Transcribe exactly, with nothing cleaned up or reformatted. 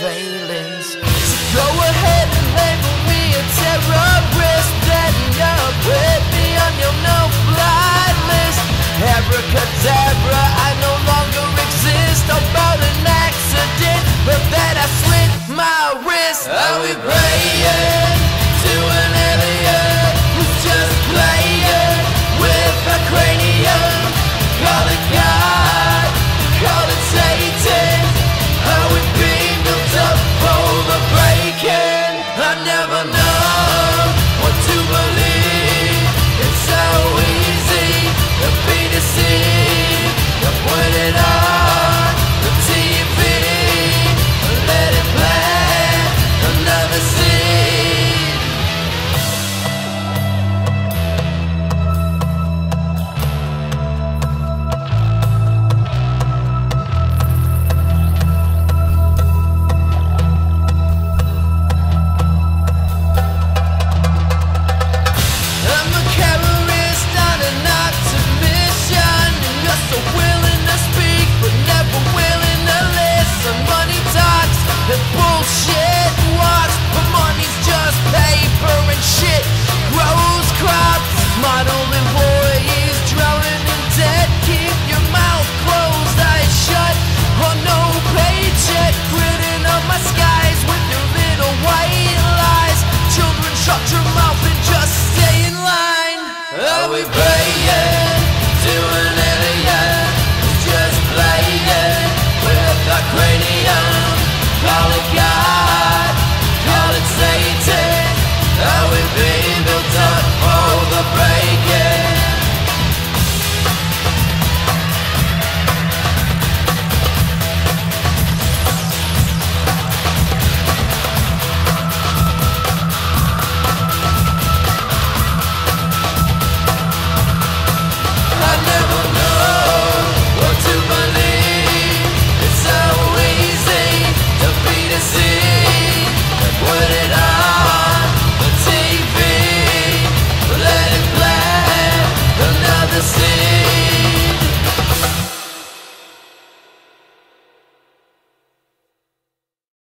surveillance. So go ahead and label me a terrorist, then you'll put me on your no-fly list. Abracadabra, I no longer exist. About an accident, but that I slit my wrist. Are we praying to an alien who's just playing with a cranium? Call it God, call it Satan. Are we being built up for the breaking? I never know what to believe. It's so easy to be deceived. To put it on the T V, let it plant another seed. I'm a terrorist on an octave mission. You're so willing to speak, but never willing to listen. Money talks and bullshit walks, but money's just paper and shit grows crops. Model employees drowning in debt. Keep your mouth closed, eyes shut, or no paycheck. Gritting up my skies with your little white lies. Children, shut your mouth and just stay in line. Are we